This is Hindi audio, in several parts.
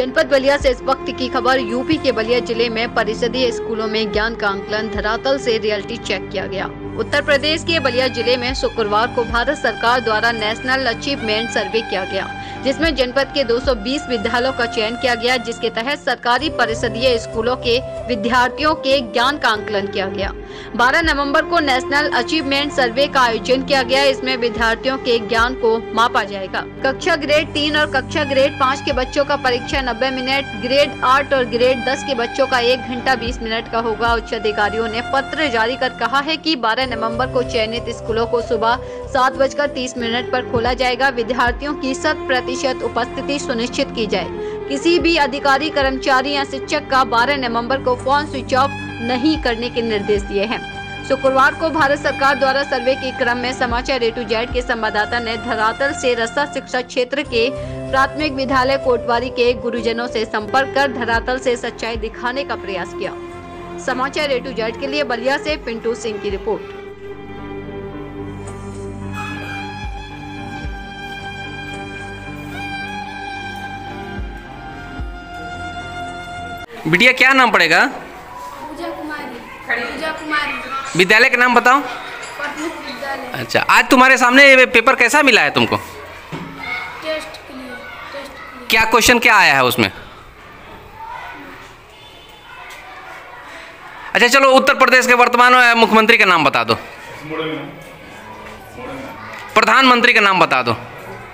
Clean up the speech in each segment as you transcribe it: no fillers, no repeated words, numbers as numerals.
जनपद बलिया से इस वक्त की खबर। यूपी के बलिया जिले में परिषदीय स्कूलों में ज्ञान का आंकलन धरातल से रियलिटी चेक किया गया। उत्तर प्रदेश के बलिया जिले में शुक्रवार को भारत सरकार द्वारा नेशनल अचीवमेंट सर्वे किया गया, जिसमें जनपद के 220 विद्यालयों का चयन किया गया, जिसके तहत सरकारी परिषदीय स्कूलों के विद्यार्थियों के ज्ञान का आंकलन किया गया। 12 नवंबर को नेशनल अचीवमेंट सर्वे का आयोजन किया गया। इसमें विद्यार्थियों के ज्ञान को मापा जाएगा। कक्षा ग्रेड 3 और कक्षा ग्रेड 5 के बच्चों का परीक्षा 90 मिनट, ग्रेड 8 और ग्रेड 10 के बच्चों का 1 घंटा 20 मिनट का होगा। उच्च अधिकारियों ने पत्र जारी कर कहा है कि 12 नवंबर को चयनित स्कूलों को सुबह 7:30 पर खोला जाएगा। विद्यार्थियों की 100% उपस्थिति सुनिश्चित की जाए। किसी भी अधिकारी, कर्मचारी या शिक्षक का 12 नवंबर को फोन स्विच ऑफ नहीं करने के निर्देश दिए हैं। शुक्रवार को भारत सरकार द्वारा सर्वे के क्रम में समाचार A-Z के संवाददाता ने धरातल से रस्सा शिक्षा क्षेत्र के प्राथमिक विद्यालय कोटवारी के गुरुजनों से संपर्क कर धरातल से सच्चाई दिखाने का प्रयास किया। समाचार A-Z के लिए बलिया से पिंटू सिंह की रिपोर्ट। बिटिया क्या नाम पड़ेगा? पूजा कुमारी। विद्यालय का नाम बताओ। अच्छा, आज तुम्हारे सामने ये पेपर कैसा मिला है तुमको? टेस्ट के लिए। क्या क्वेश्चन क्या आया है उसमें? अच्छा चलो, उत्तर प्रदेश के वर्तमान मुख्यमंत्री का नाम बता दो। प्रधानमंत्री का नाम बता दो।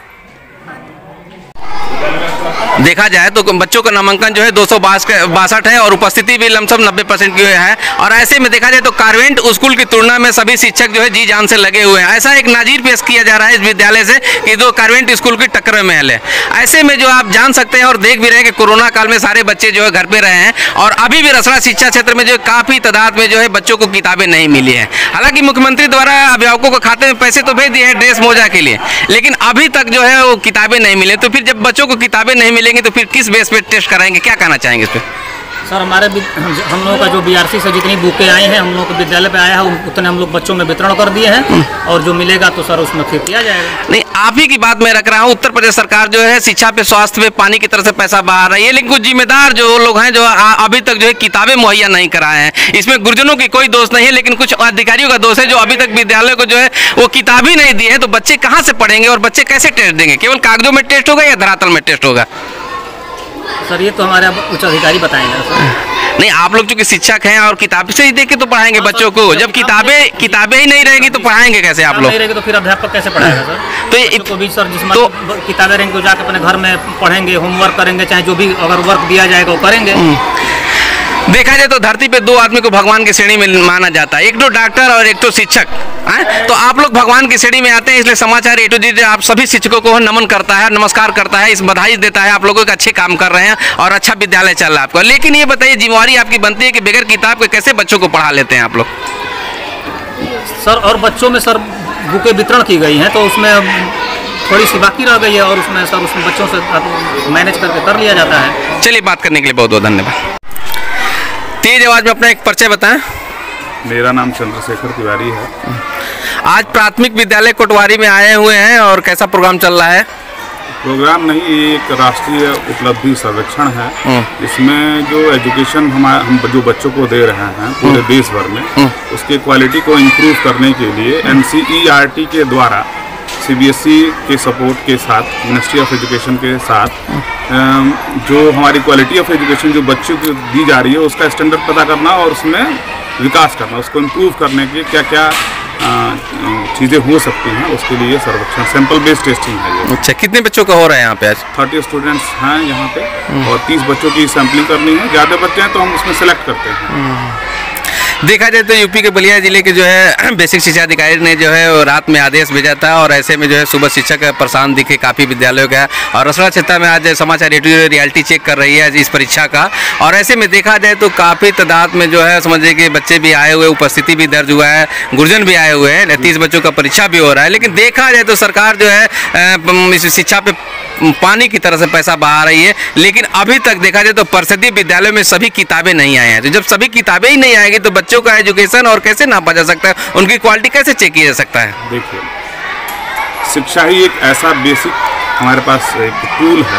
देखा जाए तो बच्चों का नामांकन जो है 262 है और उपस्थिति भी लमसम 90% की है। और ऐसे में देखा जाए तो कॉन्वेंट स्कूल की तुलना में सभी शिक्षक जो है जी जान से लगे हुए हैं। ऐसा एक नाजीर पेश किया जा रहा है इस विद्यालय से कि जो कॉन्वेंट स्कूल की टक्कर में है। ऐसे में जो आप जान सकते हैं और देख भी रहे हैं कि कोरोना काल में सारे बच्चे जो है घर पे रहे हैं और अभी भी रसड़ा शिक्षा क्षेत्र में जो काफ़ी तादाद में जो है बच्चों को किताबें नहीं मिली है। हालांकि मुख्यमंत्री द्वारा अभिभावकों को खाते में पैसे तो भेज दिए हैं ड्रेस मोजा के लिए, लेकिन अभी तक जो है वो किताबें नहीं मिले। तो फिर जब बच्चों को किताबें नहीं मिलेंगी तो फिर किस बेस पे टेस्ट कराएंगे? क्या कहना चाहेंगे इस पे? सर, हम लोगों का जो BRC से जितनी बुकें आई हैं हम लोग के विद्यालय पे आया है उतने हम लोग बच्चों में वितरण कर दिए हैं और जो मिलेगा तो सर उसमें फिर किया जाएगा। नहीं, आप ही की बात मैं रख रहा हूँ। उत्तर प्रदेश सरकार जो है शिक्षा पे, स्वास्थ्य पे पानी की तरह से पैसा बहा रही है, लेकिन कुछ जिम्मेदार जो लोग हैं जो अभी तक जो है किताबें मुहैया नहीं कराए हैं। इसमें गुरुजनों की कोई दोष नहीं है, लेकिन कुछ अधिकारियों का दोष है जो अभी तक विद्यालय को जो है वो किताब ही नहीं दी है। तो बच्चे कहाँ से पढ़ेंगे और बच्चे कैसे टेस्ट देंगे? केवल कागजों में टेस्ट होगा या धरातल में टेस्ट होगा? सर ये तो हमारे उच्च अधिकारी बताएंगे सर। नहीं, आप लोग चूंकि शिक्षक हैं और किताब से ही देख के तो पढ़ाएंगे बच्चों को। जब किताबें ही नहीं रहेंगी तो पढ़ाएंगे कैसे आप लोग? नहीं रहेगी तो फिर अध्यापक कैसे पढ़ाएगा सर? तो बच्चों को भी सर जिसमें किताबें रहेंगे तो जाकर अपने घर में पढ़ेंगे, होमवर्क करेंगे, चाहे जो भी अगर वर्क दिया जाएगा वो करेंगे। देखा जाए तो धरती पे 2 आदमी को भगवान की श्रेणी में माना जाता है, एक तो डॉक्टर और एक तो शिक्षक। तो आप लोग भगवान की श्रेणी में आते हैं, इसलिए समाचार A-Z आप सभी शिक्षकों को नमन करता है, नमस्कार करता है, इस बधाई देता है। आप लोगों के अच्छे काम कर रहे हैं और अच्छा विद्यालय चल रहा है आपका। लेकिन ये बताइए, जिम्मेवारी आपकी बनती है कि बगैर किताब के कैसे बच्चों को पढ़ा लेते हैं आप लोग? सर और बच्चों में सर बुकें वितरण की गई हैं तो उसमें थोड़ी सी बाकी रह गई है और उसमें सर उसमें बच्चों से मैनेज करके कर लिया जाता है। चलिए, बात करने के लिए बहुत बहुत धन्यवाद। तेज आवाज में अपना एक परिचय बताएं। मेरा नाम चंद्रशेखर तिवारी है। आज प्राथमिक विद्यालय कोटवारी में आए हुए हैं और कैसा प्रोग्राम चल रहा है? प्रोग्राम नहीं, एक राष्ट्रीय उपलब्धि सर्वेक्षण है। इसमें जो एजुकेशन हम जो बच्चों को दे रहे हैं पूरे देश भर में, उसके क्वालिटी को इम्प्रूव करने के लिए NCERT के द्वारा CBSE के सपोर्ट के साथ, मिनिस्ट्री ऑफ एजुकेशन के साथ जो हमारी क्वालिटी ऑफ एजुकेशन जो बच्चों को दी जा रही है उसका स्टैंडर्ड पता करना और उसमें विकास करना, उसको इम्प्रूव करने के क्या क्या चीज़ें हो सकती हैं, उसके लिए सर्वेक्षण सैंपल बेस्ड टेस्टिंग है ये। अच्छा, कितने बच्चों का हो रहा है यहाँ पे आज? 30 स्टूडेंट्स हैं यहाँ पे और 30 बच्चों की सैंपलिंग करनी है। ज़्यादा बच्चे हैं तो हम उसमें सेलेक्ट करते हैं। देखा जाए तो यूपी के बलिया जिले के जो है बेसिक शिक्षा अधिकारी ने जो है वो रात में आदेश भेजा था और ऐसे में जो है सुबह शिक्षक परेशान दिखे काफ़ी विद्यालयों का। और रसड़ा क्षेत्र में आज समाचार A-Z रियलिटी चेक कर रही है इस परीक्षा का। और ऐसे में देखा जाए तो काफ़ी तादाद में जो है समझिए कि बच्चे भी आए हुए, उपस्थिति भी दर्ज हुआ है, गुरुजन भी आए हुए हैं, 30 बच्चों का परीक्षा भी हो रहा है। लेकिन देखा जाए तो सरकार जो है इस शिक्षा पे पानी की तरह से पैसा बहा रही है, लेकिन अभी तक देखा जाए तो परिषदीय विद्यालयों में सभी किताबें नहीं आई हैं। तो जब सभी किताबें ही नहीं आएगी तो बच्चों का एजुकेशन और कैसे नापा जा सकता है, उनकी क्वालिटी कैसे चेक किया जा सकता है? देखिए, शिक्षा ही एक ऐसा बेसिक हमारे पास एक टूल है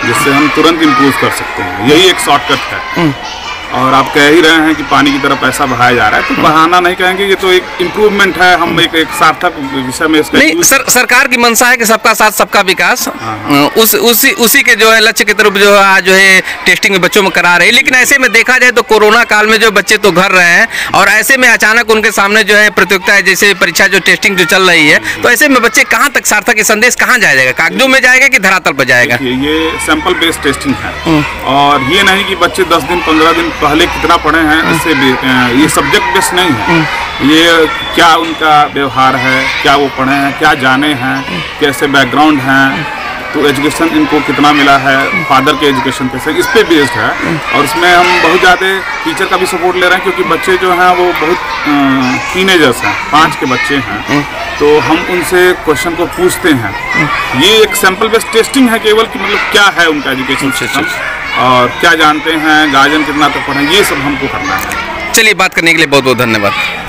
जिससे हम तुरंत इम्प्रूव कर सकते हैं। यही एक शॉर्टकट है। और आप कह ही रहे हैं कि पानी की तरफ पैसा बहाया जा रहा है, तो बहाना नहीं कहेंगे, ये तो एक इम्प्रूवमेंट है। हम एक सार्थक विषय में इसका नहीं सरकार की मंशा है कि सबका साथ सबका विकास, उसी के जो है लक्ष्य की तरफ जो है आज जो है टेस्टिंग में बच्चों में करा रहे हैं। लेकिन ऐसे में देखा जाए तो कोरोना काल में जो बच्चे तो घर रहे हैं और ऐसे में अचानक उनके सामने जो है प्रतियोगिता है, जैसे परीक्षा जो टेस्टिंग जो चल रही है, तो ऐसे में बच्चे कहाँ तक सार्थक ये संदेश कहाँ जाएगा? कागजों में जाएगा कि धरातल पर जाएगा? ये सैंपल बेस्ड टेस्टिंग है और ये नहीं कि बच्चे 10 दिन 15 दिन पहले कितना पढ़े हैं, इससे ये सब्जेक्ट बेस्ड नहीं है। ये क्या उनका व्यवहार है, क्या वो पढ़े हैं, क्या जाने हैं, कैसे बैकग्राउंड हैं, तो एजुकेशन इनको कितना मिला है, फादर के एजुकेशन कैसे, इस पे बेस्ड है। और इसमें हम बहुत ज़्यादा टीचर का भी सपोर्ट ले रहे हैं, क्योंकि बच्चे जो हैं वो बहुत टीनेजर्स हैं, 5 के बच्चे हैं, तो हम उनसे क्वेश्चन को पूछते हैं। ये एक सैंपल बेस्ड टेस्टिंग है केवल कि मतलब क्या है उनका एजुकेशन सिस्टम और क्या जानते हैं, गार्जियन कितना तक पढ़े, ये सब हमको करना है। चलिए, बात करने के लिए बहुत बहुत धन्यवाद।